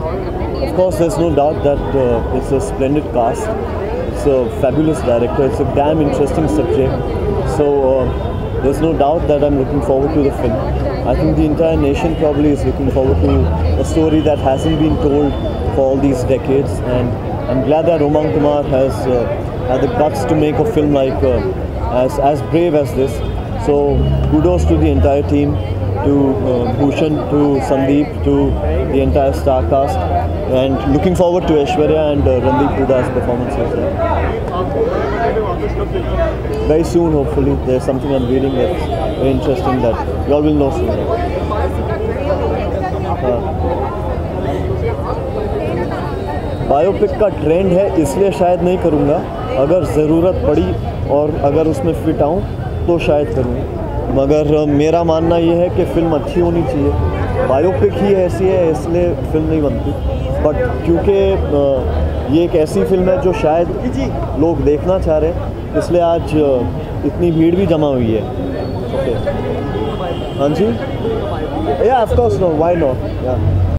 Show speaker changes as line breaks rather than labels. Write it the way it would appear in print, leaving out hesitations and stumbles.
Of course, there's no doubt that it's a splendid cast. It's a fabulous director. It's a damn interesting subject. So there's no doubt that I'm looking forward to the film. I think the entire nation probably is looking forward to a story that hasn't been told for all these decades. And I'm glad that Umang Kumar has had the guts to make a film like as brave as this. So kudos to the entire team, to Bhushan, to Sandeep, to the entire star cast, and looking forward to Aishwarya and Randeep Huda's performances. Very soon, hopefully. There's something I'm reading that's very interesting that you all will know soon. Biopic का trend है, इसलिए शायद नहीं करूँगा. अगर ज़रूरत पड़ी और अगर उसमें फिट आऊँ तो शायद करूँ. मगर मेरा मानना ये है कि फ़िल्म अच्छी होनी चाहिए. बायोपिक ही ऐसी है इसलिए फ़िल्म नहीं बनती. बट क्योंकि ये एक ऐसी फिल्म है जो शायद लोग देखना चाह रहे हैं, इसलिए आज इतनी भीड़ भी जमा हुई है. ओके, हाँ जी, yeah of course, no, why not, या.